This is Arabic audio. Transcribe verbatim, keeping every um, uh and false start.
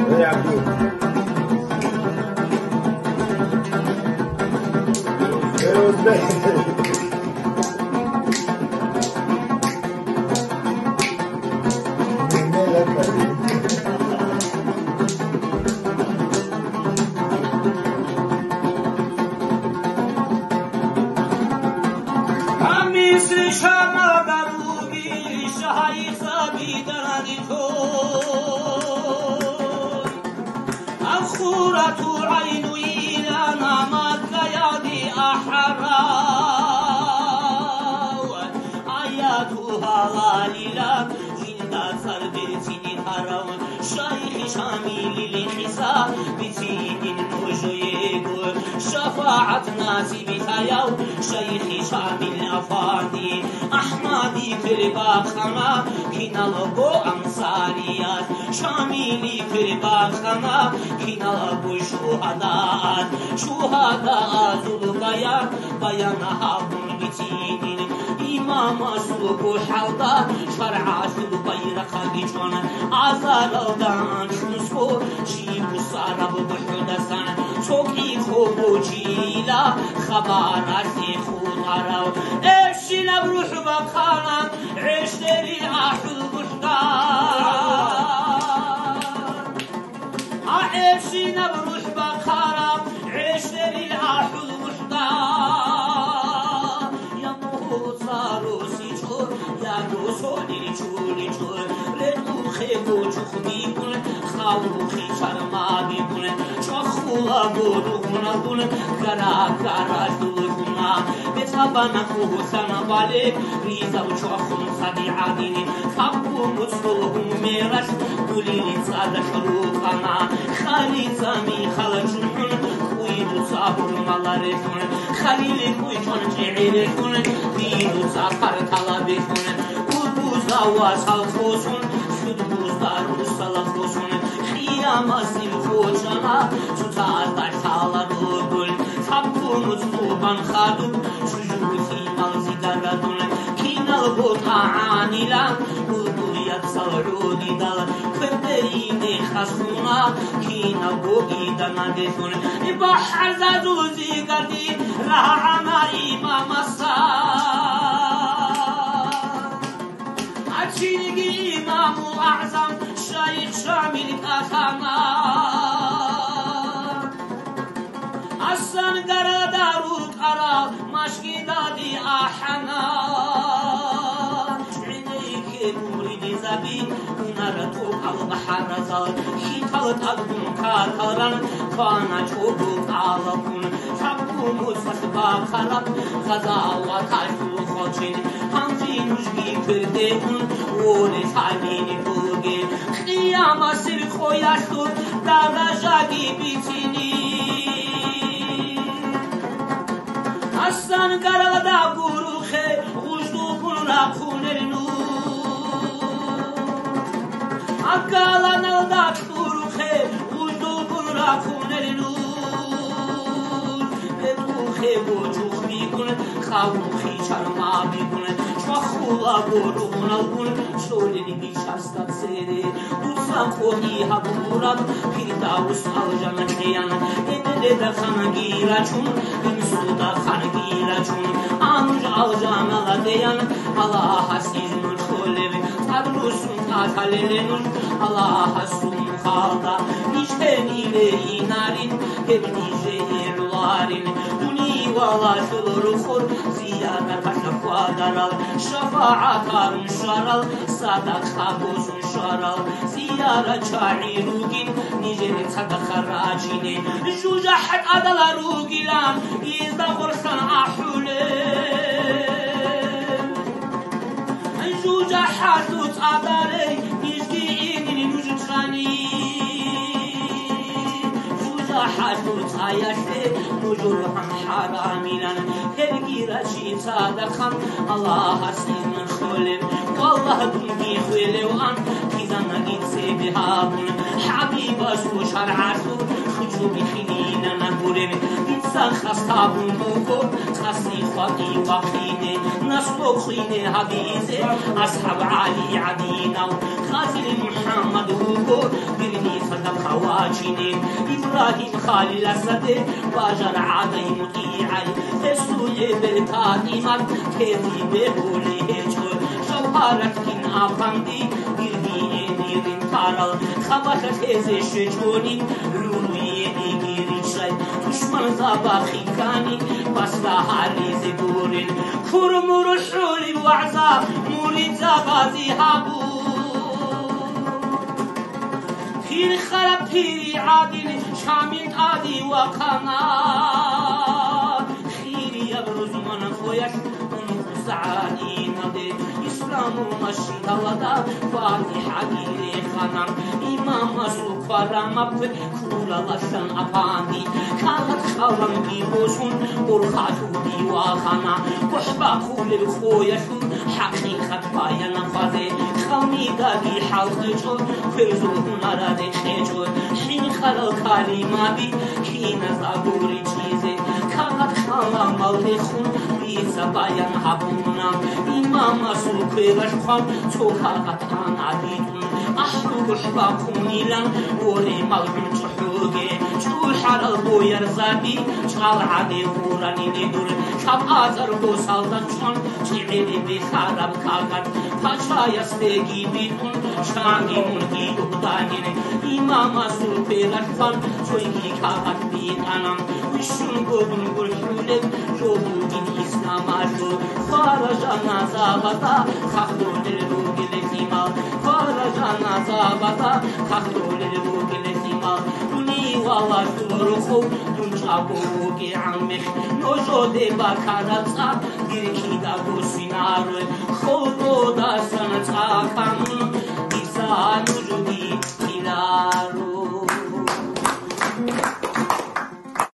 شفاعة ناسي بتايو شيخي شامل أفادي أحمدي كربا خما كنا لبو أنصاريات شاملي كربا خما كنا لبو شهداء شهداء زلبيان بيانها بن بتينين إمام سلوكو حوضا شرع سلبير خليجون عزال الدان شنسكو شيبو سارب بحدثان توقي خوبو جيلا خبار ازي خودارو اشينا بروح بقانا عشتري احل بحدار اشينا بروح بقانا عشتري احل بحدار يا موسى روسي جور يا روسوني جوري جور لدو خيبو جخبيبون خاوخي شرما بيبون شخولا بورغنا بون كرا كرا دولغنا بتابانا كوسانا بالي ريزا وشخون صدي عاديني كابو مصلهم ميراش قولي صاد شروقنا خالي زمي خلجون خويدو صابر مالاريكون خليلي خويتون جعيليكون ديدو صافر طلبيكون كوبوزا واسالخوسون شدبوزا روسالخوسون خياماسي خوجانا تتعطى حالا بلبل تبقو مطلوبا خادو شجوتي مالزي قردون كينا البوطا عانيلا بلبل يتصل عودي دال كردريني خسونا كينا بوغي دانا ديثون بحر زادوزي قردي رهعنا إمام السار أتشيني إمام الأعظم شيخ شامل كاتانا أسان قرا دارو قرا مشكي دادي أحنا عينيك مريد زبي ونرتو قلب حرزال خيطال تقدم كاتران فانا چوبو قالبون تبقو مصفت باقرب غزا وطاشو خوشين همزي نجبي كردهون وولي تايبيني بوغي خياما سر خوياشتو دارجاقي بيتيني أسان قردا بروخي غجدو بنا خونرنو أقالا نلدات بروخي غجدو بنا خونرنو بروخي بوجوخ بيكون خاوخي شرما بيكون شخولا بروخنا بون شولني بيشاستات سيري دوسان خوهي هبوراب پيرداوس الجان خيان إدلدا خانگيرا چون إنسودا خانگيرا چون آنج الجان لديان الله حسيزن شولب تدرسون تاتاللنون الله حسون خالدا نيشتني لينارين هبني جيرلارين دوني ولا شلور خور زيادة بشقوادرال شفاعة كارون شارال صدق خابوزون شارال زيارة شاعروكين نيجي صدق خراجيني جوجا حد أدلا روكيلان يزدا غرسان أحولين جوجا حدوت أدالي نيجي إني نوجد خاني جوجا حدوت آياشي نجورهم حرامينان هرگيرا شي صادقان الله حسين خولم والله دنگي خويلوان كيزانا گيتسي بهابون حبيبا سو شرعاتو خجو بخينينا نبورم إنسان خستابون بوكو خسي خواقي وقيني نسلو خيني حبيزي أصحاب علي عدينا خازل محمد بوكو برني صدق خواجين إبراهيم خالي لسده واجر عادي مطيعي تسوي بالكاتمات كذي بهولي هجر شوهرت كن أفندي إردي إنيرين تارل خبرت هزي شجوني روي إنيرين شاي دشمن زباخي كاني بس لحالي زدورين كرمور الحولي وعزا مورد زبازي هابو پیر خراب پیری عادل شامین عادی و قنات خیری ابرز من خویش اون سعادی نده اسلام و مشید ودا فاتحه گیری خانم امام مسلوک فرام اب کولا لشن اپاندی کالت خالم بی بوشون برخاتو دیواخانا وحبا خول خویشون حقیقت باید نفاده خمی دادی حلقشون فرزون نراده خیجون حین خلال کلماتی کی نزدوری چیزه کالت خالم مال خون بیزا باید هبونم امام مسلوک بشخوان تو کالت آنادیدون أحرق حباكم نيلان وري مالكم تحوغي شو حرال بو يرزادي شغال عادي وراني ندور كاب آزر بو سالدان شون شعيري بخارب كاغر پاشا يستيگي بيتون شانگي ملكي دهدانين إمام سور پیرشفان شويگي كاغر بيتانم وشون گودن گرشولك جوهودين إسلام آشو فارجانا زابطا خخدو دلوگي لسيما فارجانا زابطا خخدو دلوگي لسيما دوني والله شورخو دونچابوگي عمخ نوجوده باكارتsa گركي دا گوشينار خودو دا سنتا كامون إسا نوجودي